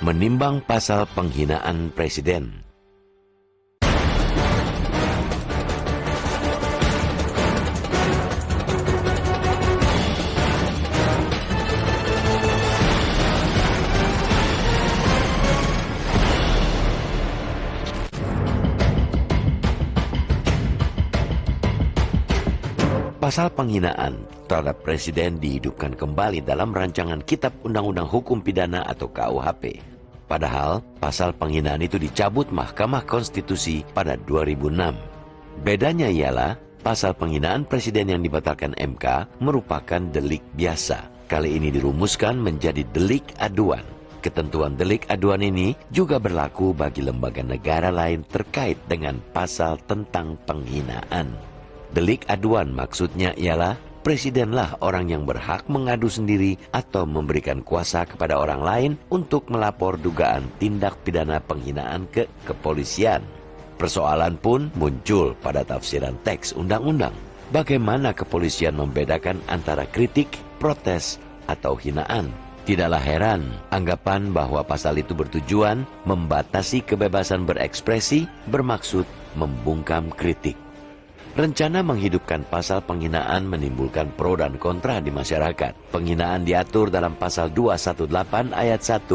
Menimbang pasal penghinaan presiden. Pasal penghinaan terhadap presiden dihidupkan kembali dalam rancangan Kitab Undang-Undang Hukum Pidana atau KUHP. Padahal, pasal penghinaan itu dicabut Mahkamah Konstitusi pada 2006. Bedanya ialah, pasal penghinaan presiden yang dibatalkan MK merupakan delik biasa. Kali ini dirumuskan menjadi delik aduan. Ketentuan delik aduan ini juga berlaku bagi lembaga negara lain terkait dengan pasal tentang penghinaan. Delik aduan maksudnya ialah presidenlah orang yang berhak mengadu sendiri atau memberikan kuasa kepada orang lain untuk melapor dugaan tindak pidana penghinaan ke kepolisian. Persoalan pun muncul pada tafsiran teks undang-undang. Bagaimana kepolisian membedakan antara kritik, protes, atau hinaan? Tidaklah heran anggapan bahwa pasal itu bertujuan membatasi kebebasan berekspresi bermaksud membungkam kritik. Rencana menghidupkan pasal penghinaan menimbulkan pro dan kontra di masyarakat. Penghinaan diatur dalam pasal 218 ayat 1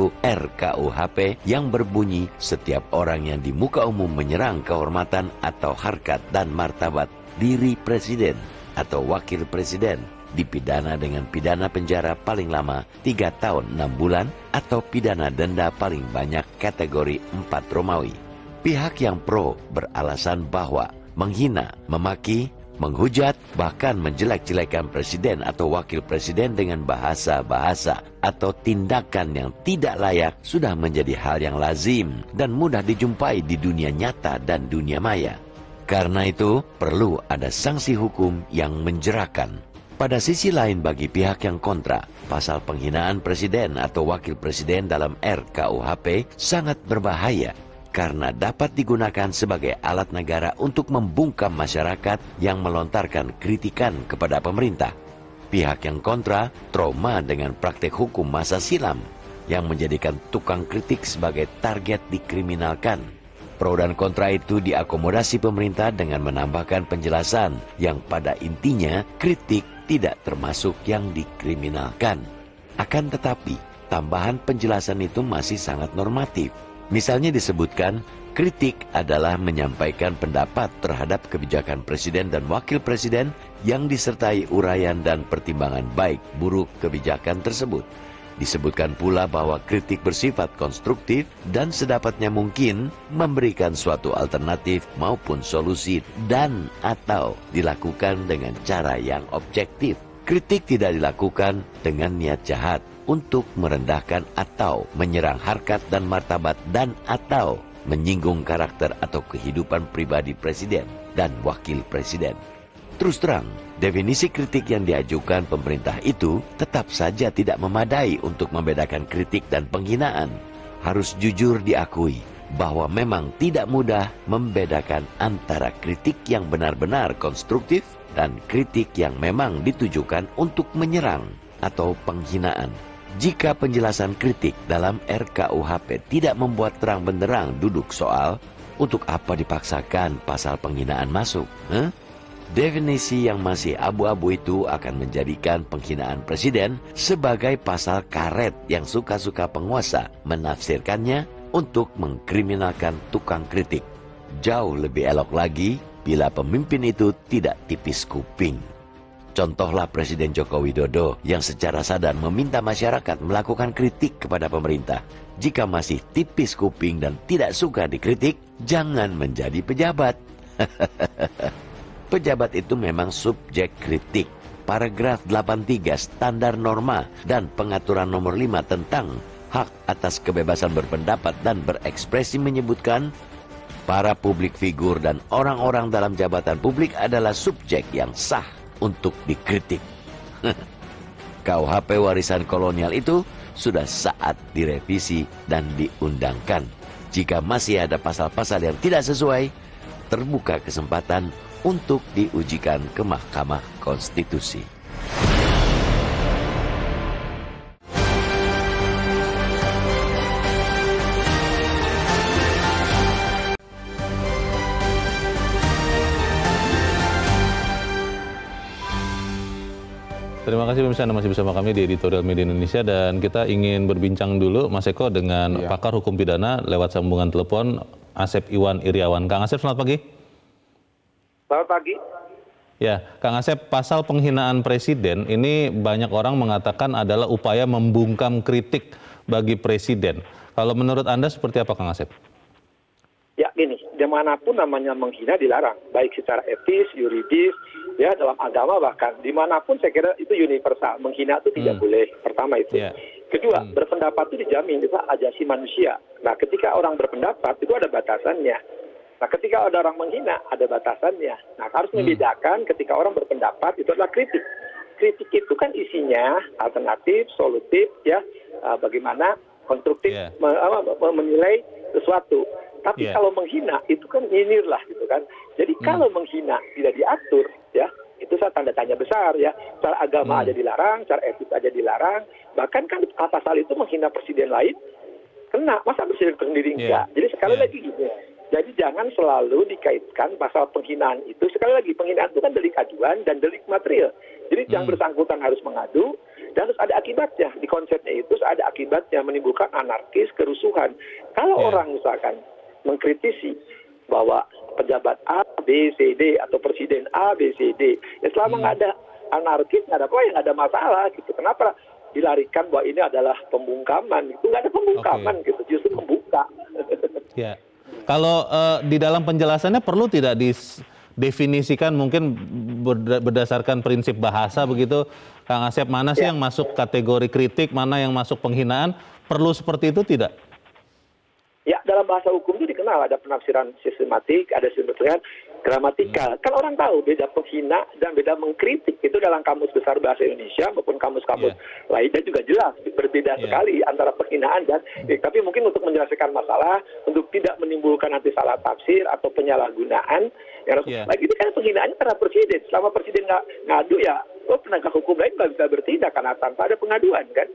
RKUHP yang berbunyi setiap orang yang di muka umum menyerang kehormatan atau harkat dan martabat diri presiden atau wakil presiden dipidana dengan pidana penjara paling lama 3 tahun 6 bulan atau pidana denda paling banyak kategori 4 Romawi. Pihak yang pro beralasan bahwa menghina, memaki, menghujat, bahkan menjelek-jelekan presiden atau wakil presiden dengan bahasa-bahasa atau tindakan yang tidak layak sudah menjadi hal yang lazim dan mudah dijumpai di dunia nyata dan dunia maya. Karena itu, perlu ada sanksi hukum yang menjerakan. Pada sisi lain bagi pihak yang kontra, pasal penghinaan presiden atau wakil presiden dalam RKUHP sangat berbahaya karena dapat digunakan sebagai alat negara untuk membungkam masyarakat yang melontarkan kritikan kepada pemerintah. Pihak yang kontra trauma dengan praktek hukum masa silam yang menjadikan tukang kritik sebagai target dikriminalkan. Pro dan kontra itu diakomodasi pemerintah dengan menambahkan penjelasan yang pada intinya kritik tidak termasuk yang dikriminalkan. Akan tetapi, tambahan penjelasan itu masih sangat normatif. Misalnya disebutkan, kritik adalah menyampaikan pendapat terhadap kebijakan presiden dan wakil presiden yang disertai uraian dan pertimbangan baik buruk kebijakan tersebut. Disebutkan pula bahwa kritik bersifat konstruktif dan sedapatnya mungkin memberikan suatu alternatif maupun solusi dan atau dilakukan dengan cara yang objektif. Kritik tidak dilakukan dengan niat jahat untuk merendahkan atau menyerang harkat dan martabat dan atau menyinggung karakter atau kehidupan pribadi presiden dan wakil presiden. Terus terang, definisi kritik yang diajukan pemerintah itu tetap saja tidak memadai untuk membedakan kritik dan penghinaan. Harus jujur diakui bahwa memang tidak mudah membedakan antara kritik yang benar-benar konstruktif dan kritik yang memang ditujukan untuk menyerang atau penghinaan. Jika penjelasan kritik dalam RKUHP tidak membuat terang benderang duduk soal, untuk apa dipaksakan pasal penghinaan masuk? Definisi yang masih abu-abu itu akan menjadikan penghinaan presiden sebagai pasal karet yang suka-suka penguasa menafsirkannya untuk mengkriminalkan tukang kritik. Jauh lebih elok lagi bila pemimpin itu tidak tipis kuping. Contohlah Presiden Joko Widodo yang secara sadar meminta masyarakat melakukan kritik kepada pemerintah. Jika masih tipis kuping dan tidak suka dikritik, jangan menjadi pejabat. Pejabat itu memang subjek kritik. Paragraf 83 Standar Norma dan Pengaturan Nomor 5 tentang hak atas kebebasan berpendapat dan berekspresi menyebutkan para publik figur dan orang-orang dalam jabatan publik adalah subjek yang sah untuk dikritik. KUHP warisan kolonial itu sudah saat direvisi dan diundangkan. Jika masih ada pasal-pasal yang tidak sesuai, terbuka kesempatan untuk diujikan ke Mahkamah Konstitusi. Terima kasih pemirsa, Anda masih bersama kami di Editorial Media Indonesia dan kita ingin berbincang dulu Mas Eko dengan pakar hukum pidana lewat sambungan telepon Asep Iwan Iriawan. Kang Asep, selamat pagi. Selamat pagi. Ya, Kang Asep, pasal penghinaan presiden ini banyak orang mengatakan adalah upaya membungkam kritik bagi presiden. Kalau menurut Anda seperti apa, Kang Asep? Ya gini, dimanapun namanya menghina dilarang, baik secara etis, yuridis, ya dalam agama bahkan dimanapun saya kira itu universal. Menghina itu tidak boleh. Pertama itu. Kedua, berpendapat itu dijamin itu ajasi manusia. Nah, ketika orang berpendapat itu ada batasannya. Nah, ketika ada orang menghina ada batasannya. Nah, harus membedakan ketika orang berpendapat itu adalah kritik. Kritik itu kan isinya alternatif, solutif, ya, bagaimana konstruktif menilai sesuatu. Tapi kalau menghina itu kan nyinyir lah gitu kan. Jadi kalau menghina tidak diatur ya itu saya tanda tanya besar ya. Secara agama aja dilarang, secara etis aja dilarang. Bahkan kan pasal itu menghina presiden lain kena, masa presiden sendiri enggak. Jadi sekali lagi gitu. Jadi jangan selalu dikaitkan pasal penghinaan itu. Sekali lagi penghinaan itu kan delik aduan dan delik material. Jadi yang bersangkutan harus mengadu dan harus ada akibatnya. Di konsepnya itu ada akibatnya menimbulkan anarkis, kerusuhan. Kalau orang misalkan mengkritisi bahwa pejabat A, B, C, D atau presiden A, B, C, D, ya selama nggak ada anarkis, nggak ada apa yang nggak ada masalah gitu. Kenapa dilarikan bahwa ini adalah pembungkaman? Itu nggak ada pembungkaman gitu, justru membuka. Ya, kalau di dalam penjelasannya perlu tidak didefinisikan mungkin berdasarkan prinsip bahasa begitu, Kang Asep, mana sih yang masuk kategori kritik, mana yang masuk penghinaan? Perlu seperti itu tidak? Ya, dalam bahasa hukum itu dikenal ada penafsiran sistematik, ada penafsiran gramatikal. Kan orang tahu beda penghina dan beda mengkritik. Itu dalam kamus besar bahasa Indonesia maupun kamus-kamus lainnya juga jelas. Berbeda sekali antara penghinaan dan tapi mungkin untuk menyelesaikan masalah, untuk tidak menimbulkan nanti salah tafsir atau penyalahgunaan. Lagi itu kan penghinaannya karena presiden. Selama presiden nggak ngadu ya, penegak hukum lain nggak bisa bertindak karena tanpa ada pengaduan kan.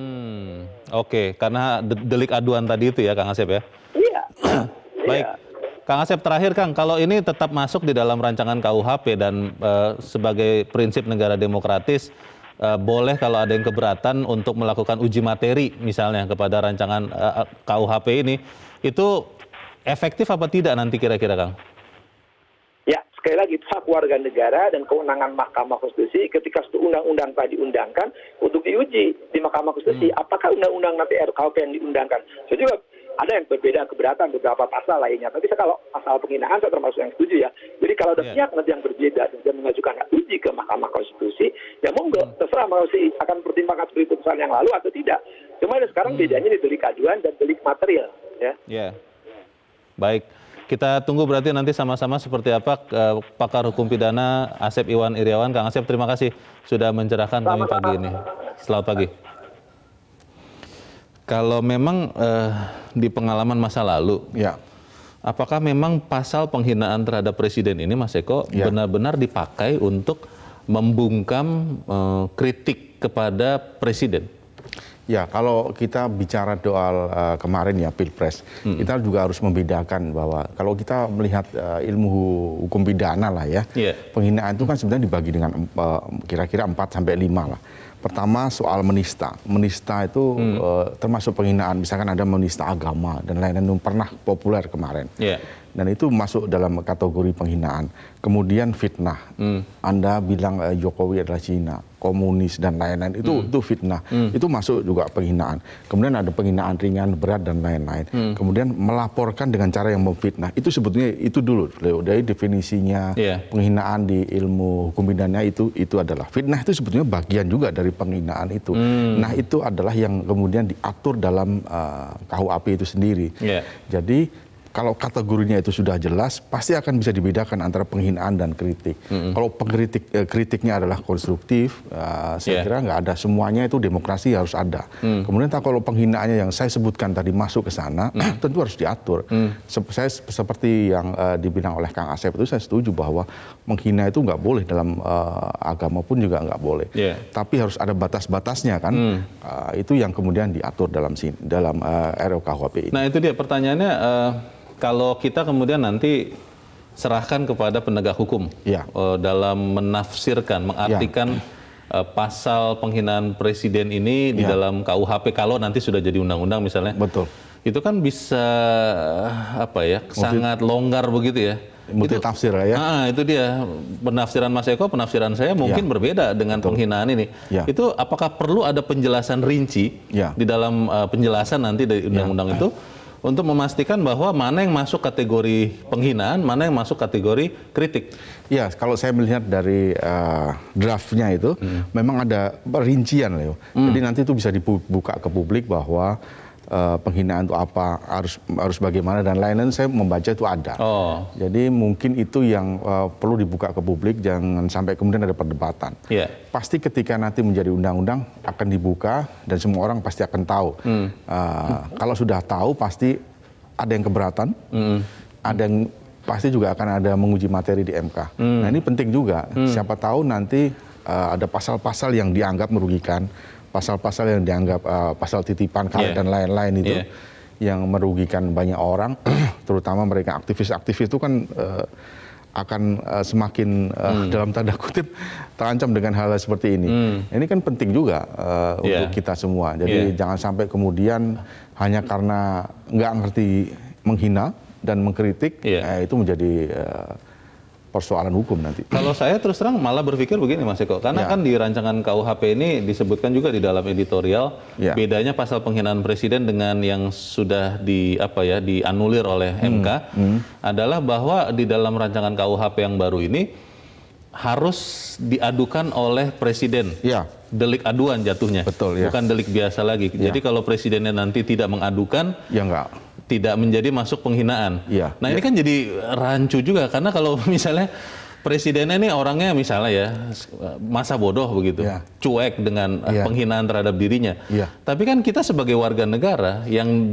Oke, karena delik aduan tadi itu ya, Kang Asep ya? Iya. Baik, Kang Asep terakhir Kang, kalau ini tetap masuk di dalam rancangan KUHP dan sebagai prinsip negara demokratis, boleh kalau ada yang keberatan untuk melakukan uji materi misalnya kepada rancangan KUHP ini, itu efektif apa tidak nanti kira-kira Kang? Ya, sekali lagi hak warga negara dan kewenangan Mahkamah Konstitusi ketika undang-undang tadi diundangkan untuk diuji di Mahkamah Konstitusi. Apakah undang-undang nanti RKUHP yang diundangkan? Saya juga ada yang berbeda keberatan beberapa pasal lainnya. Tapi kalau pasal penghinaan saya termasuk yang setuju ya. Jadi kalau ada pihak nanti yang berbeda dan mengajukan hak uji ke Mahkamah Konstitusi, ya monggo terserah mau sih akan pertimbangkan seperti putusan yang lalu atau tidak. Cuma sekarang bedanya di delik aduan dan delik material. Ya. Baik. Kita tunggu berarti nanti sama-sama seperti apa pakar hukum pidana Asep Iwan Iriawan. Kang Asep, terima kasih sudah mencerahkan kami pagi ini. Selamat pagi. Kalau memang di pengalaman masa lalu, apakah memang pasal penghinaan terhadap presiden ini, Mas Eko, benar-benar dipakai untuk membungkam kritik kepada presiden? Ya, kalau kita bicara soal kemarin ya Pilpres, kita juga harus membedakan bahwa kalau kita melihat ilmu hukum pidana lah ya, penghinaan itu kan sebenarnya dibagi dengan kira-kira 4 sampai 5 lah. Pertama soal menista. Menista itu termasuk penghinaan, misalkan ada menista agama dan lain-lain yang pernah populer kemarin. Dan itu masuk dalam kategori penghinaan. Kemudian fitnah. Anda bilang Jokowi adalah Cina, komunis dan lain-lain, itu fitnah. Itu masuk juga penghinaan. Kemudian ada penghinaan ringan, berat dan lain-lain. Kemudian melaporkan dengan cara yang memfitnah. Itu sebetulnya itu dulu dari definisinya penghinaan di ilmu hukum pidana itu adalah fitnah, itu sebetulnya bagian juga dari penghinaan itu. Nah, itu adalah yang kemudian diatur dalam KUHP itu sendiri. Jadi kalau kategorinya itu sudah jelas, pasti akan bisa dibedakan antara penghinaan dan kritik. Kalau kritiknya adalah konstruktif, saya kira nggak ada, semuanya itu demokrasi harus ada. Kemudian kalau penghinaannya yang saya sebutkan tadi masuk ke sana, tentu harus diatur. Saya seperti yang dibilang oleh Kang Asep itu, saya setuju bahwa menghina itu nggak boleh dalam agama pun juga nggak boleh. Tapi harus ada batas-batasnya kan. Itu yang kemudian diatur dalam RUKHP ini. Nah itu dia pertanyaannya. Kalau kita kemudian nanti serahkan kepada penegak hukum dalam menafsirkan, mengartikan pasal penghinaan presiden ini di dalam KUHP kalau nanti sudah jadi undang-undang misalnya. Betul. Itu kan bisa sangat longgar begitu ya. Multi tafsir ya. Itu dia penafsiran Mas Eko, penafsiran saya mungkin berbeda dengan penghinaan ini. Itu apakah perlu ada penjelasan rinci di dalam penjelasan nanti dari undang-undang itu untuk memastikan bahwa mana yang masuk kategori penghinaan, mana yang masuk kategori kritik? Ya, kalau saya melihat dari draftnya itu memang ada rincian, Leo. Jadi nanti itu bisa dibuka ke publik bahwa penghinaan itu apa, harus bagaimana dan lain-lain. Saya membaca itu ada. Jadi mungkin itu yang perlu dibuka ke publik, jangan sampai kemudian ada perdebatan. Pasti ketika nanti menjadi undang-undang akan dibuka dan semua orang pasti akan tahu. Kalau sudah tahu pasti ada yang keberatan, ada yang pasti juga akan ada menguji materi di MK. Nah ini penting juga. Siapa tahu nanti ada pasal-pasal yang dianggap merugikan, pasal-pasal yang dianggap pasal titipan karet dan lain-lain itu yang merugikan banyak orang, terutama mereka aktivis-aktivis itu kan akan semakin dalam tanda kutip terancam dengan hal seperti ini. Ini kan penting juga untuk kita semua. Jadi jangan sampai kemudian hanya karena nggak ngerti menghina dan mengkritik, itu menjadi persoalan hukum nanti. Kalau saya terus terang malah berpikir begini Mas Eko, karena kan di rancangan KUHP ini disebutkan juga di dalam editorial bedanya pasal penghinaan presiden dengan yang sudah dianulir oleh MK adalah bahwa di dalam rancangan KUHP yang baru ini harus diadukan oleh presiden. Delik aduan jatuhnya. Betul, bukan delik biasa lagi. Jadi kalau presidennya nanti tidak mengadukan, tidak menjadi masuk penghinaan. Nah ini kan jadi rancu juga, karena kalau misalnya presidennya ini orangnya misalnya masa bodoh begitu, cuek dengan penghinaan terhadap dirinya. Tapi kan kita sebagai warga negara yang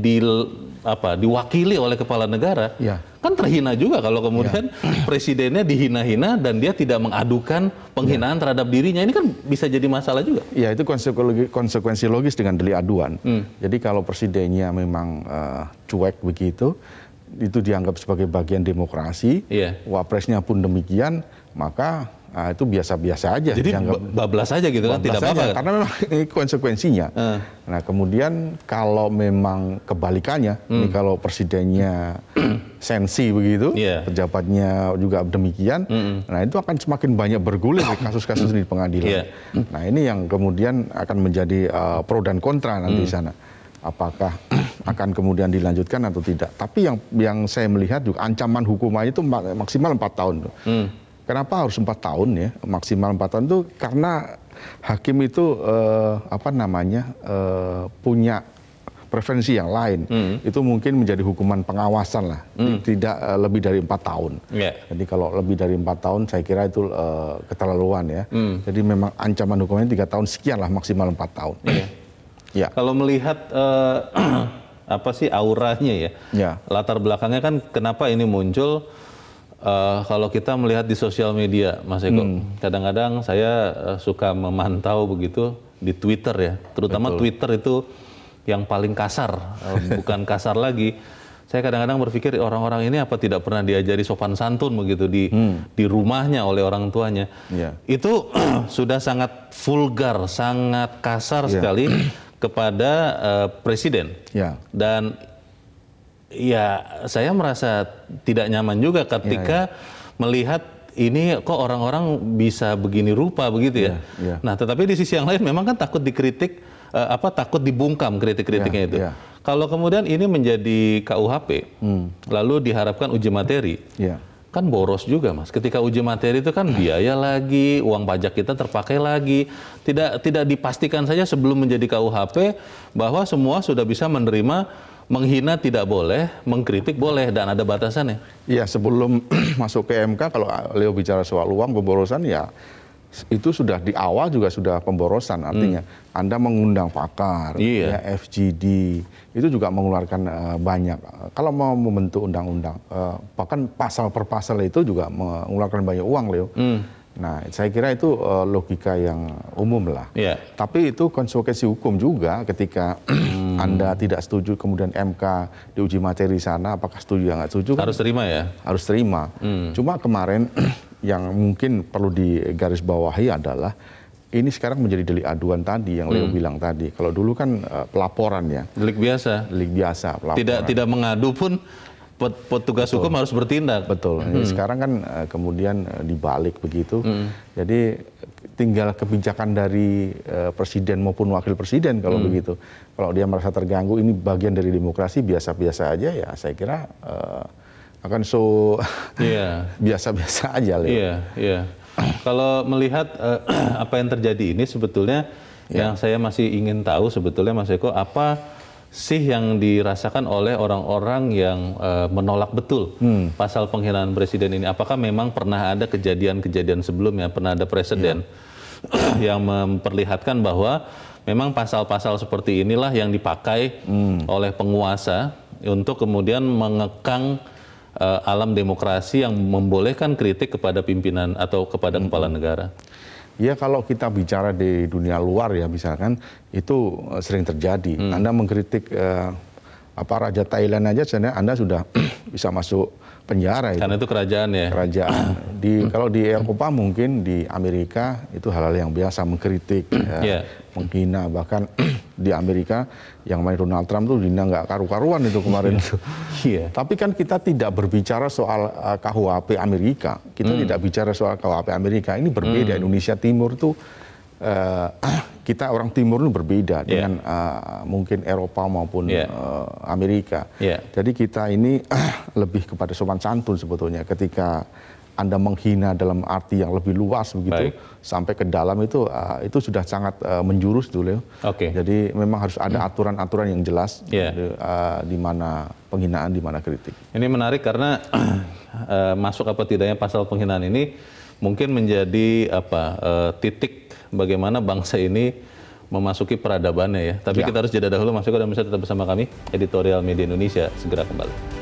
diwakili oleh kepala negara, kan terhina juga kalau kemudian presidennya dihina-hina dan dia tidak mengadukan penghinaan terhadap dirinya. Ini kan bisa jadi masalah juga. Ya, itu konsekuensi logis dengan delik aduan. Jadi kalau presidennya memang cuek begitu, itu dianggap sebagai bagian demokrasi, wapresnya pun demikian, maka itu biasa-biasa aja. Jadi bablas aja gitu kan, tidak apa-apa. Karena memang ini konsekuensinya. Nah kemudian kalau memang kebalikannya, ini kalau presidennya sensi begitu, pejabatnya juga demikian, nah itu akan semakin banyak bergulir kasus-kasus di pengadilan. Nah ini yang kemudian akan menjadi pro dan kontra nanti di sana. Apakah akan kemudian dilanjutkan atau tidak. Tapi yang saya melihat juga ancaman hukumannya itu maksimal 4 tahun. Kenapa harus 4 tahun ya? Maksimal 4 tahun itu karena hakim itu punya preferensi yang lain. Itu mungkin menjadi hukuman pengawasan lah. Tidak lebih dari 4 tahun. Jadi kalau lebih dari 4 tahun saya kira itu keterlaluan ya. Jadi memang ancaman hukumannya 3 tahun sekian lah, maksimal 4 tahun. Kalau melihat auranya latar belakangnya kan kenapa ini muncul, kalau kita melihat di sosial media, Mas Eko, kadang-kadang saya suka memantau begitu di Twitter ya, terutama Twitter itu yang paling kasar, bukan kasar lagi. Saya kadang-kadang berpikir orang-orang ini apa tidak pernah diajari sopan santun begitu di rumahnya oleh orang tuanya. Itu sudah sangat vulgar, sangat kasar sekali kepada presiden. Dan saya merasa tidak nyaman juga ketika melihat ini kok orang-orang bisa begini rupa begitu ya. Nah, tetapi di sisi yang lain memang kan takut dikritik, takut dibungkam kritik-kritiknya itu. Kalau kemudian ini menjadi KUHP, lalu diharapkan uji materi, kan boros juga Mas. Ketika uji materi itu kan biaya lagi, uang pajak kita terpakai lagi. Tidak dipastikan saja sebelum menjadi KUHP bahwa semua sudah bisa menerima, menghina tidak boleh, mengkritik boleh, dan ada batasannya. Iya, sebelum masuk ke MK, kalau Leo bicara soal uang pemborosan, ya itu sudah di awal juga sudah pemborosan. Artinya Anda mengundang pakar, FGD, itu juga mengeluarkan banyak. Kalau mau membentuk undang-undang, bahkan pasal per pasal itu juga mengeluarkan banyak uang, Leo. Nah, saya kira itu logika yang umum lah. Tapi itu konsekuensi hukum juga ketika Anda tidak setuju, kemudian MK diuji materi sana, apakah setuju atau nggak setuju? Harus terima ya? Harus terima. Cuma kemarin yang mungkin perlu digarisbawahi adalah ini sekarang menjadi delik aduan tadi yang Leo bilang tadi. Kalau dulu kan pelaporan ya. Delik biasa. Delik biasa. Pelaporan. Tidak mengadu pun petugas hukum harus bertindak. Betul. Sekarang kan kemudian dibalik begitu. Jadi tinggal kebijakan dari presiden maupun wakil presiden kalau begitu. Kalau dia merasa terganggu, ini bagian dari demokrasi, biasa-biasa aja ya. Saya kira akan biasa-biasa aja. Iya. Kalau melihat apa yang terjadi ini sebetulnya yang saya masih ingin tahu sebetulnya Mas Eko, apa sih yang dirasakan oleh orang-orang yang menolak betul pasal penghinaan presiden ini? Apakah memang pernah ada kejadian-kejadian sebelumnya, pernah ada presiden yang memperlihatkan bahwa memang pasal-pasal seperti inilah yang dipakai oleh penguasa untuk kemudian mengekang alam demokrasi yang membolehkan kritik kepada pimpinan atau kepada kepala negara? Ya, kalau kita bicara di dunia luar ya misalkan itu sering terjadi. Anda mengkritik Raja Thailand aja sebenarnya Anda sudah bisa masuk penjara itu. Karena itu kerajaan ya. Kerajaan. Kalau di Eropa mungkin di Amerika itu hal-hal yang biasa mengkritik, menghina, bahkan di Amerika yang main Donald Trump tuh dihina nggak karu-karuan itu kemarin itu. Tapi kan kita tidak berbicara soal KUHP Amerika. Kita tidak bicara soal KUHP Amerika. Ini berbeda. Indonesia Timur tuh kita orang Timur itu berbeda dengan mungkin Eropa maupun Amerika. Jadi kita ini lebih kepada sopan santun sebetulnya. Ketika Anda menghina dalam arti yang lebih luas begitu, sampai ke dalam itu sudah sangat menjurus dulu. Jadi memang harus ada aturan-aturan yang jelas di mana penghinaan, di mana kritik. Ini menarik karena masuk apa tidaknya pasal penghinaan ini mungkin menjadi titik bagaimana bangsa ini memasuki peradabannya ya. Tapi kita harus jeda dahulu, Mas Eko, dan bisa tetap bersama kami. Editorial Media Indonesia segera kembali.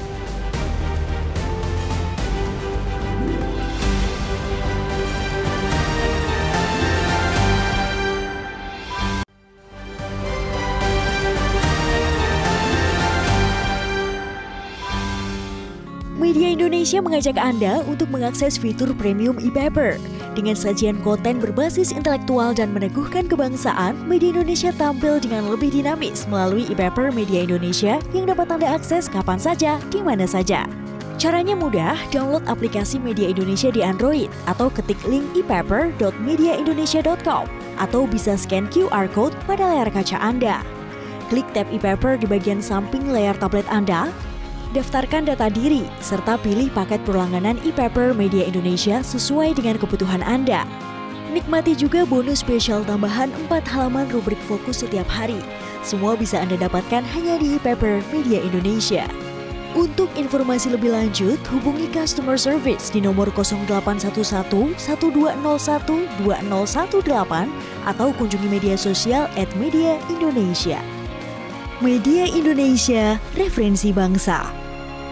Media Indonesia mengajak Anda untuk mengakses fitur premium e-paper. Dengan sajian konten berbasis intelektual dan meneguhkan kebangsaan, Media Indonesia tampil dengan lebih dinamis melalui e-paper Media Indonesia yang dapat Anda akses kapan saja, di mana saja. Caranya mudah, download aplikasi Media Indonesia di Android atau ketik link e-paper.mediaindonesia.com atau bisa scan QR Code pada layar kaca Anda. Klik tab e-paper di bagian samping layar tablet Anda, daftarkan data diri, serta pilih paket berlangganan e-paper Media Indonesia sesuai dengan kebutuhan Anda. Nikmati juga bonus spesial tambahan 4 halaman rubrik fokus setiap hari. Semua bisa Anda dapatkan hanya di e-paper Media Indonesia. Untuk informasi lebih lanjut, hubungi customer service di nomor 0811 1201 2018 atau kunjungi media sosial @mediaindonesia. Media Indonesia, referensi bangsa.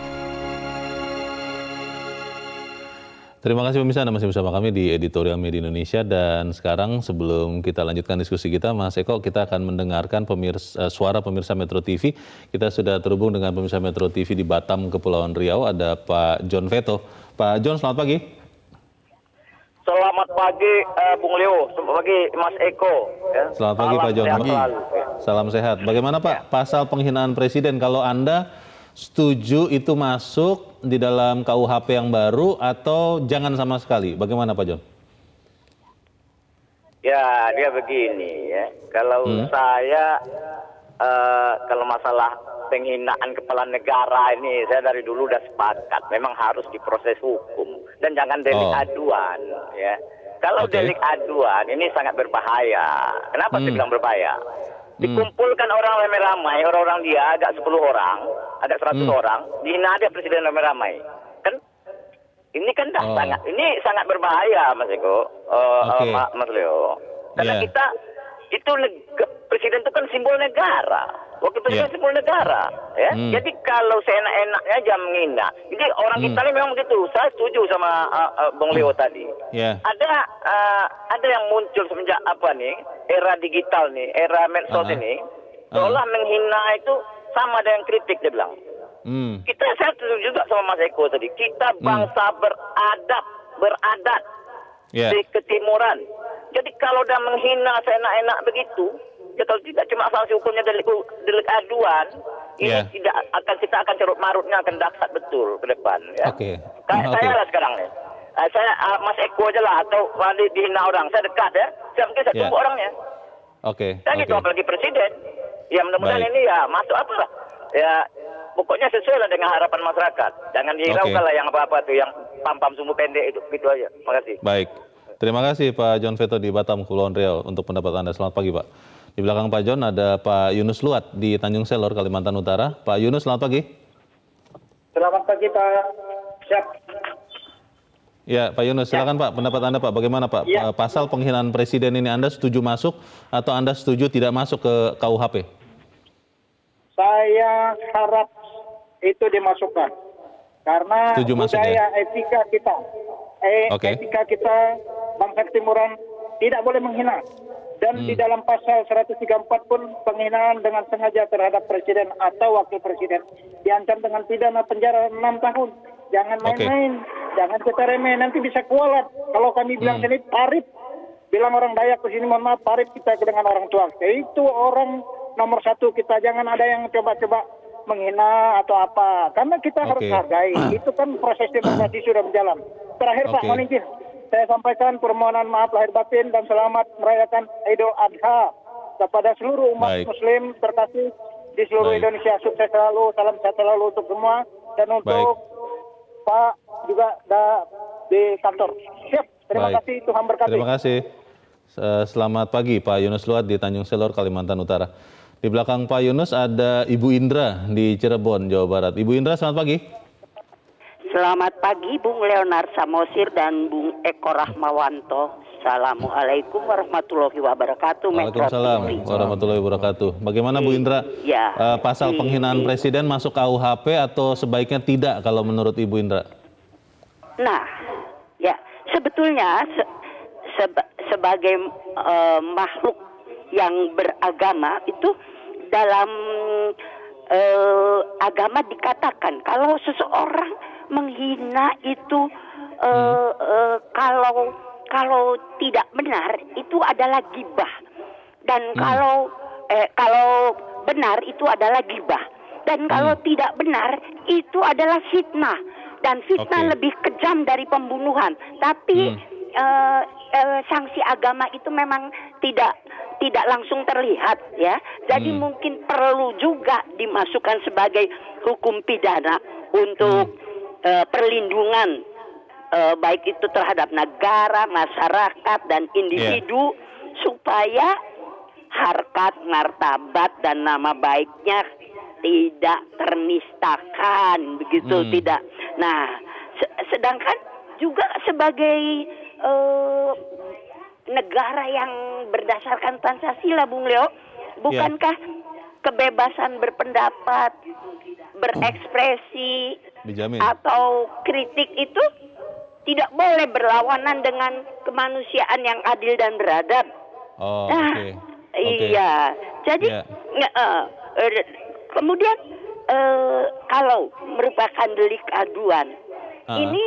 Terima kasih pemirsa, Anda masih bersama kami di Editorial Media Indonesia, dan sekarang sebelum kita lanjutkan diskusi kita, Mas Eko, kita akan mendengarkan suara pemirsa Metro TV. Kita sudah terhubung dengan pemirsa Metro TV di Batam, Kepulauan Riau, ada Pak John Veto. Pak John, selamat pagi. Selamat pagi Bung Leo, selamat pagi Mas Eko. Selamat pagi Pak John. Salam sehat. Bagaimana Pak pasal penghinaan presiden, kalau Anda setuju itu masuk di dalam KUHP yang baru atau jangan sama sekali? Bagaimana Pak John? Ya, dia begini ya. Kalau saya kalau masalah penghinaan kepala negara ini, saya dari dulu udah sepakat memang harus diproses hukum dan jangan delik aduan ya. Kalau delik aduan ini sangat berbahaya. Kenapa saya bilang berbahaya? Dikumpulkan orang ramai-ramai, orang-orang dia agak 10 orang, ada 100 orang, dihina ada presiden ramai-ramai. Kan ini kan sangat berbahaya Mas Eko, Mas Leo. Karena kita itu presiden itu kan simbol negara. Waktu presiden simbol negara, ya. Jadi kalau seenak-enaknya aja menghina. Jadi orang kita ini memang begitu. Saya setuju sama Bung Leo tadi. Ada yang muncul semenjak era digital nih, era medsos ini, seolah menghina itu sama dengan kritik, dia bilang. Saya setuju juga sama Mas Eko tadi. Kita bangsa beradat di ketimuran. Jadi kalau udah menghina seenak-enak begitu, ya kalau tidak cuma sanksi hukumnya delik aduan, ini tidak akan kita akan cerut marutnya akan dahsyat betul ke depan. Ya. Saya lah sekarang nih. Saya Mas Eko aja lah atau dihina orang, saya dekat ya. Saya mungkin saya tunggu orangnya. Saya gitu apalagi presiden. Ya mudah-mudahan ini ya masuk apa lah. Ya pokoknya sesuai lah dengan harapan masyarakat. Jangan dihiraukan lah yang apa-apa tuh yang pam-pam sumbu pendek itu. Gitu aja. Terima kasih. Baik. Terima kasih Pak John Veto di Batam, Kepulauan Riau untuk pendapat Anda. Selamat pagi Pak. Di belakang Pak John ada Pak Yunus Luat di Tanjung Selor, Kalimantan Utara. Pak Yunus, selamat pagi. Selamat pagi Pak. Siap. Ya Pak Yunus, silakan Pak, pendapat Anda Pak. Bagaimana Pak? Pasal penghinaan presiden ini Anda setuju masuk atau Anda setuju tidak masuk ke KUHP? Saya harap itu dimasukkan. Karena budaya etika kita, etika kita bangsa Timuran tidak boleh menghina. Dan di dalam pasal 134 pun penghinaan dengan sengaja terhadap presiden atau wakil presiden diancam dengan pidana penjara 6 tahun. Jangan main-main, jangan kita remeh, nanti bisa kualat. Kalau kami bilang sini parip, bilang orang Dayak ke sini, mohon maaf, parip kita dengan orang tua. Itu orang nomor satu kita, jangan ada yang coba-coba menghina atau apa. Karena kita harus hargai, itu kan proses demokrasi sudah berjalan. Terakhir Pak, mohon izin, saya sampaikan permohonan maaf lahir batin dan selamat merayakan Idul Adha kepada seluruh umat Muslim terkasih di seluruh Indonesia. Sukses selalu, salam sehat selalu untuk semua dan untuk Pak juga di kantor. Siap, terima kasih, Tuhan berkati. Terima kasih. Selamat pagi Pak Yunus Luat di Tanjung Selor, Kalimantan Utara. Di belakang Pak Yunus ada Ibu Indra di Cirebon, Jawa Barat. Ibu Indra, selamat pagi. Selamat pagi Bung Leonard Samosir dan Bung Eko Rahmawanto. Assalamualaikum warahmatullahi wabarakatuh. Waalaikumsalam warahmatullahi wabarakatuh. Bagaimana Bu Indra? Pasal penghinaan presiden masuk KUHP atau sebaiknya tidak kalau menurut Ibu Indra? Nah, ya sebetulnya sebagai makhluk yang beragama itu dalam agama dikatakan kalau seseorang menghina itu kalau tidak benar itu adalah gibah dan kalau benar itu adalah gibah dan kalau tidak benar itu adalah fitnah dan fitnah lebih kejam dari pembunuhan. Tapi sanksi agama itu memang tidak langsung terlihat ya. Jadi mungkin perlu juga dimasukkan sebagai hukum pidana untuk perlindungan baik itu terhadap negara, masyarakat dan individu supaya harkat, martabat dan nama baiknya tidak ternistakan begitu tidak. Nah, sedangkan juga sebagai negara yang berdasarkan Pancasila, Bung Leo, bukankah kebebasan berpendapat, berekspresi atau kritik itu tidak boleh berlawanan dengan kemanusiaan yang adil dan beradab? Iya. Jadi kemudian kalau merupakan delik aduan ini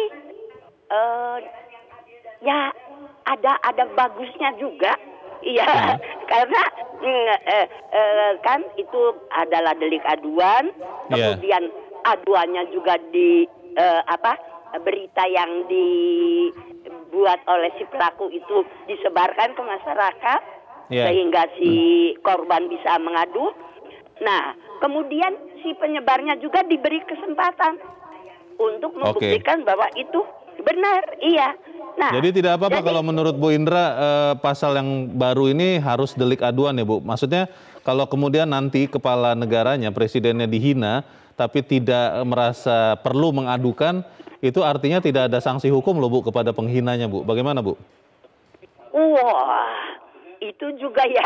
ya ada bagusnya juga, iya, karena kan itu adalah delik aduan, kemudian aduannya juga di berita yang dibuat oleh si pelaku itu disebarkan ke masyarakat sehingga si korban bisa mengadu. Nah, kemudian si penyebarnya juga diberi kesempatan untuk membuktikan bahwa itu benar, iya. Nah, jadi tidak apa-apa kalau menurut Bu Indra pasal yang baru ini harus delik aduan ya Bu? Maksudnya kalau kemudian nanti kepala negaranya, presidennya dihina, tapi tidak merasa perlu mengadukan, itu artinya tidak ada sanksi hukum loh Bu kepada penghinanya Bu. Bagaimana Bu? Wah, itu juga ya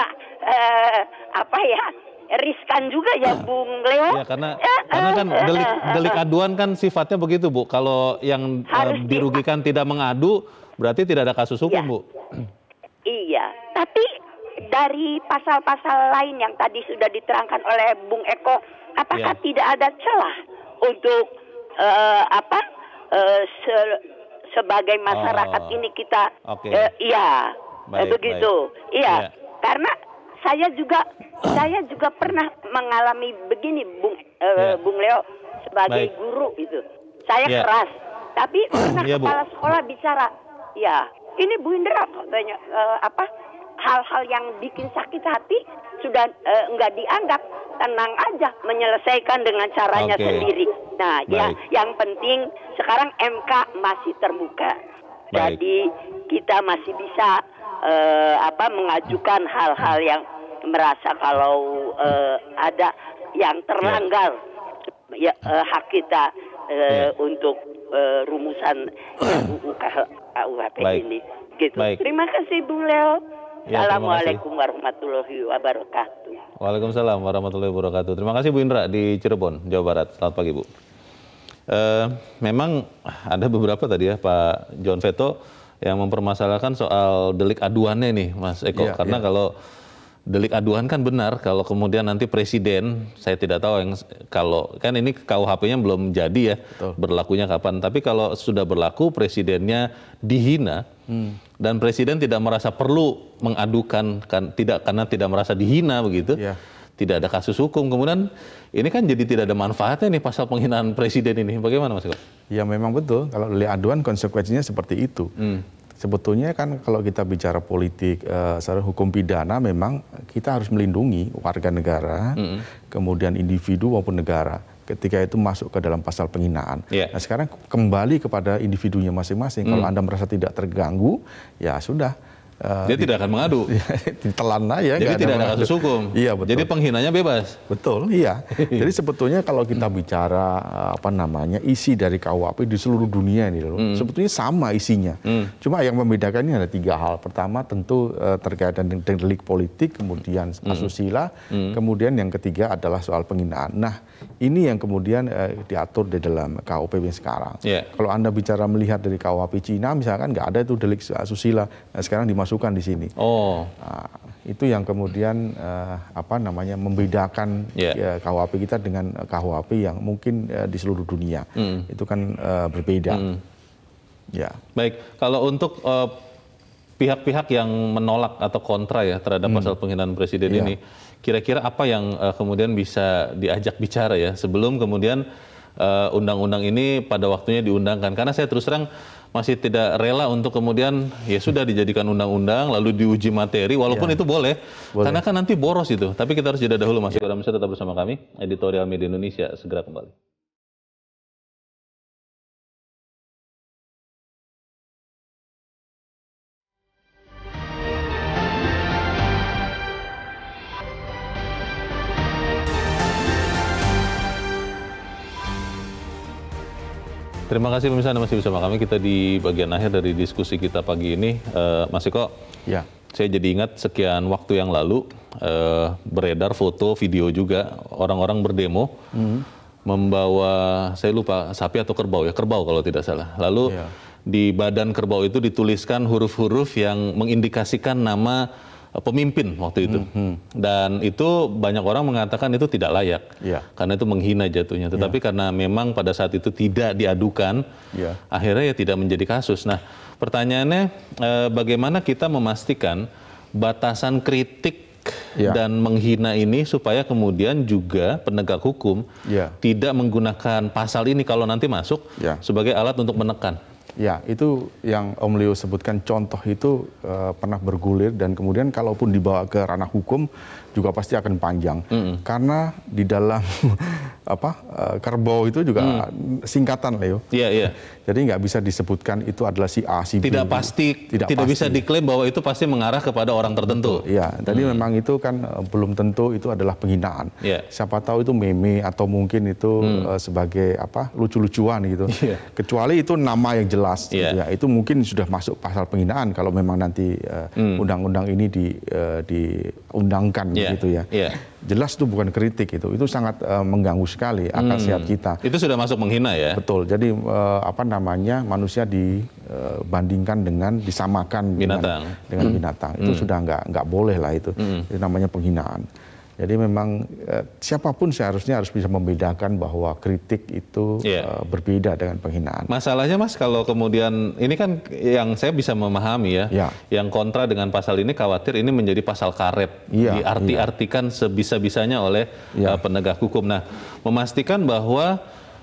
riskan juga ya Bung Leo. Ya karena kan delik aduan kan sifatnya begitu Bu. Kalau yang dirugikan tidak mengadu berarti tidak ada kasus hukum Bu. Iya, tapi dari pasal-pasal lain yang tadi sudah diterangkan oleh Bung Eko, apakah tidak ada celah untuk sebagai masyarakat ini kita begitu. Iya, karena saya juga pernah mengalami begini, Bung Leo, sebagai guru itu. Saya keras, tapi pernah kepala sekolah bicara, ya ini Bu Indra katanya hal-hal yang bikin sakit hati sudah nggak dianggap, tenang aja menyelesaikan dengan caranya sendiri. Nah, yang penting sekarang MK masih terbuka, jadi kita masih bisa mengajukan hal-hal yang merasa kalau ada yang terlanggar hak kita untuk rumusan RUU KUHP ini. Gitu. Terima kasih Bung Leo. Assalamualaikum warahmatullahi wabarakatuh. Waalaikumsalam warahmatullahi wabarakatuh. Terima kasih Bu Indra di Cirebon, Jawa Barat. Selamat pagi Bu. Memang ada beberapa tadi ya Pak John Veto yang mempermasalahkan soal delik aduannya nih Mas Eko. Karena kalau delik aduan kan benar, kalau kemudian nanti presiden, saya tidak tahu kalau kan ini KUHP-nya belum jadi ya, berlakunya kapan. Tapi kalau sudah berlaku presidennya dihina dan presiden tidak merasa perlu mengadukan karena tidak merasa dihina begitu, tidak ada kasus hukum. Kemudian ini kan jadi tidak ada manfaatnya nih pasal penghinaan presiden ini. Bagaimana Mas Eko? Ya memang betul, kalau delik aduan konsekuensinya seperti itu. Sebetulnya kan kalau kita bicara politik secara hukum pidana memang kita harus melindungi warga negara, kemudian individu maupun negara ketika itu masuk ke dalam pasal penghinaan. Nah sekarang kembali kepada individunya masing-masing. Kalau Anda merasa tidak terganggu, ya sudah. Dia tidak akan mengadu. Ditelan aja. Jadi tidak ada kasus hukum. Iya betul. Jadi penghinanya bebas. Betul, iya. Jadi sebetulnya kalau kita bicara isi dari KUHP di seluruh dunia ini loh, sebetulnya sama isinya. Cuma yang membedakan ini ada 3 hal. Pertama tentu terkait dengan delik politik, kemudian asusila, kemudian yang ketiga adalah soal penghinaan. Nah, ini yang kemudian diatur di dalam KUHP sekarang. Kalau Anda bicara melihat dari KUHP Cina misalkan nggak ada itu delik asusila. Nah, sekarang dimasukkan di sini. Nah, itu yang kemudian membedakan KUHP kita dengan KUHP yang mungkin di seluruh dunia. Itu kan berbeda. Baik, kalau untuk pihak-pihak yang menolak atau kontra ya terhadap pasal penghinaan presiden ini, kira-kira apa yang kemudian bisa diajak bicara ya sebelum kemudian undang-undang ini pada waktunya diundangkan? Karena saya terus terang masih tidak rela untuk kemudian ya sudah dijadikan undang-undang lalu diuji materi walaupun itu boleh karena kan nanti boros itu. Tapi kita harus jeda dahulu Mas Eko. Tetap bersama kami Editorial Media Indonesia segera kembali. Terima kasih pemirsa Anda masih bersama kami. Kita di bagian akhir dari diskusi kita pagi ini. Mas Eko, saya jadi ingat sekian waktu yang lalu beredar foto, video juga orang-orang berdemo membawa, saya lupa sapi atau kerbau ya, kerbau kalau tidak salah. Lalu di badan kerbau itu dituliskan huruf-huruf yang mengindikasikan nama pemimpin waktu itu. Dan itu banyak orang mengatakan itu tidak layak. Karena itu menghina jatuhnya. Tetapi karena memang pada saat itu tidak diadukan, akhirnya ya tidak menjadi kasus. Nah, pertanyaannya bagaimana kita memastikan batasan kritik dan menghina ini supaya kemudian juga penegak hukum tidak menggunakan pasal ini kalau nanti masuk sebagai alat untuk menekan. Ya, itu yang Om Leo sebutkan contoh itu pernah bergulir dan kemudian kalaupun dibawa ke ranah hukum juga pasti akan panjang. Karena di dalam kerbau itu juga singkatan, Leo. Jadi nggak bisa disebutkan itu adalah si A, si B. Tidak pasti, tidak bisa diklaim bahwa itu pasti mengarah kepada orang tertentu. Iya, tadi memang itu kan belum tentu itu adalah penghinaan. Siapa tahu itu meme atau mungkin itu sebagai lucu-lucuan gitu. Kecuali itu nama yang jelas, gitu ya. Itu mungkin sudah masuk pasal penghinaan kalau memang nanti undang-undang ini diundangkan gitu ya. Jelas itu bukan kritik itu sangat mengganggu sekali akal sehat kita. Itu sudah masuk menghina ya? Betul. Jadi manusia dibandingkan dengan disamakan binatang. dengan binatang. Itu sudah nggak boleh lah itu. Itu namanya penghinaan. Jadi memang siapapun seharusnya harus bisa membedakan bahwa kritik itu berbeda dengan penghinaan. Masalahnya Mas, kalau kemudian ini kan yang saya bisa memahami ya, yang kontra dengan pasal ini khawatir ini menjadi pasal karet, diarti-artikan sebisa-bisanya oleh penegak hukum. Nah, memastikan bahwa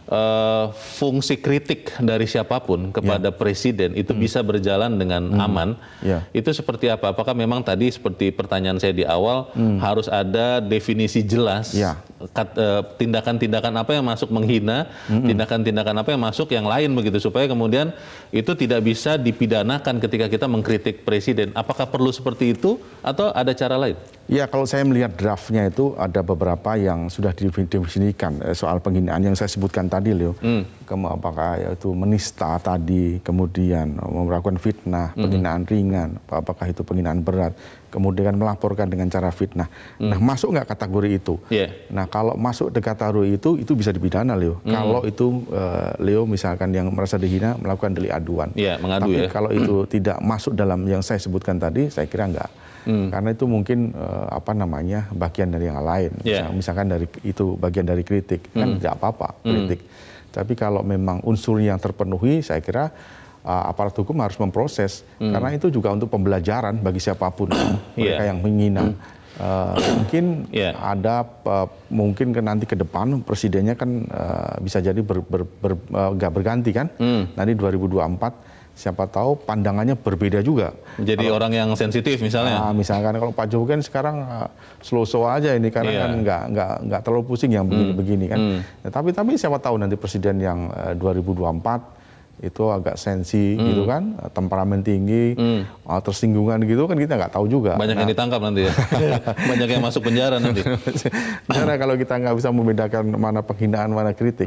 fungsi kritik dari siapapun kepada presiden itu bisa berjalan dengan aman, itu seperti apa? Apakah memang tadi seperti pertanyaan saya di awal harus ada definisi jelas tindakan-tindakan apa yang masuk menghina, tindakan-tindakan apa yang masuk yang lain begitu, supaya kemudian itu tidak bisa dipidanakan ketika kita mengkritik presiden. Apakah perlu seperti itu atau ada cara lain? Ya, kalau saya melihat draftnya itu ada beberapa yang sudah didefinisikan soal penghinaan yang saya sebutkan tadi, Leo. Apakah itu menista tadi, kemudian melakukan fitnah, penghinaan ringan, apakah itu penghinaan berat, kemudian melaporkan dengan cara fitnah. Nah, masuk nggak kategori itu? Nah, kalau masuk di kategori itu bisa dipidana, Leo. Kalau itu Leo misalkan yang merasa dihina melakukan delik aduan. Mengadu. Tapi kalau itu tidak masuk dalam yang saya sebutkan tadi, saya kira nggak. Karena itu mungkin bagian dari yang lain. Misalkan dari itu bagian dari kritik, kan tidak apa-apa kritik. Tapi kalau memang unsurnya yang terpenuhi, saya kira aparat hukum harus memproses. Karena itu juga untuk pembelajaran bagi siapapun mereka yang menghina. Mungkin ada mungkin nanti ke depan presidennya kan bisa jadi nggak berganti kan. Nanti 2024. Siapa tahu pandangannya berbeda juga. Jadi orang yang sensitif misalnya. Misalkan kalau Pak Jokowi kan sekarang slow-slow aja ini karena kan nggak terlalu pusing yang begini-begini kan. Tapi siapa tahu nanti presiden yang 2024 itu agak sensi gitu kan, temperamen tinggi, tersinggungan gitu kan, kita nggak tahu juga. Banyak yang ditangkap nanti ya. Banyak yang masuk penjara nanti. Karena kalau kita nggak bisa membedakan mana penghinaan, mana kritik,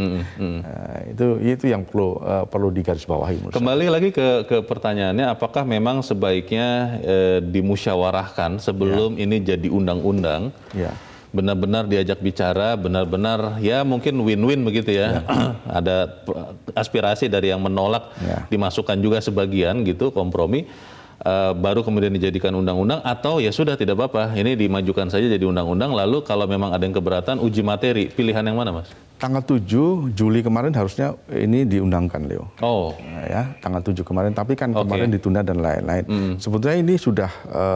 itu yang perlu digarisbawahi. Kembali lagi ke pertanyaannya, apakah memang sebaiknya dimusyawarahkan sebelum ini jadi undang-undang? Benar-benar diajak bicara, benar-benar ya mungkin win-win begitu ya. Ada aspirasi dari yang menolak, dimasukkan juga sebagian gitu, kompromi, baru kemudian dijadikan undang-undang, atau ya sudah tidak apa-apa, ini dimajukan saja jadi undang-undang, lalu kalau memang ada yang keberatan uji materi, pilihan yang mana Mas? Tanggal 7 Juli kemarin harusnya ini diundangkan, Leo. Tanggal 7 kemarin, tapi kan kemarin ditunda dan lain-lain. Sebetulnya ini sudah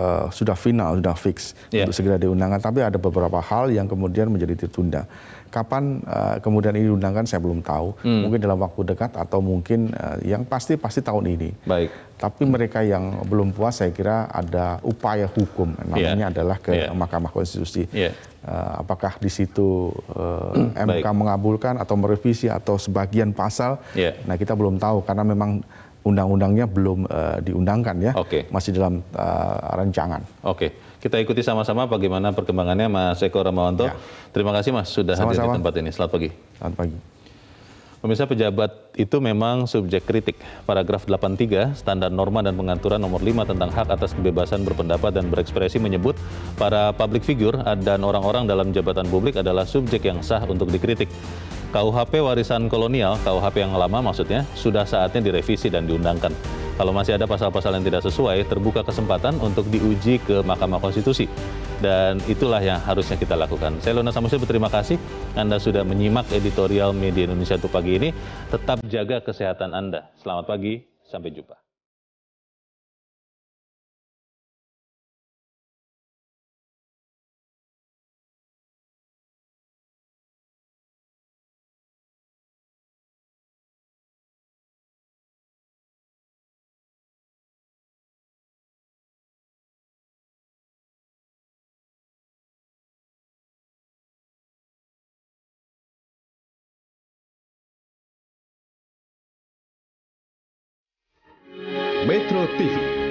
final, sudah fix untuk segera diundangkan, tapi ada beberapa hal yang kemudian menjadi tertunda. Kapan kemudian ini diundangkan saya belum tahu. Mungkin dalam waktu dekat atau mungkin yang pasti tahun ini. Tapi mereka yang belum puas, saya kira ada upaya hukum, namanya adalah ke Mahkamah Konstitusi. Apakah di situ MK mengabulkan atau merevisi atau sebagian pasal? Nah, kita belum tahu karena memang undang-undangnya belum diundangkan ya, masih dalam rancangan. Kita ikuti sama-sama bagaimana perkembangannya, Mas Eko Ramawanto. Terima kasih Mas sudah hadir di tempat ini. Selamat pagi. Selamat pagi. Pemirsa, pejabat itu memang subjek kritik. Paragraf 83, Standar Norma dan Pengaturan nomor 5 tentang hak atas kebebasan berpendapat dan berekspresi menyebut para public figure dan orang-orang dalam jabatan publik adalah subjek yang sah untuk dikritik. KUHP warisan kolonial, KUHP yang lama maksudnya, sudah saatnya direvisi dan diundangkan. Kalau masih ada pasal-pasal yang tidak sesuai, terbuka kesempatan untuk diuji ke Mahkamah Konstitusi. Dan itulah yang harusnya kita lakukan. Saya Lona Samusil berterima kasih Anda sudah menyimak editorial Media Indonesia untuk pagi ini. Tetap jaga kesehatan Anda. Selamat pagi, sampai jumpa. Metro TV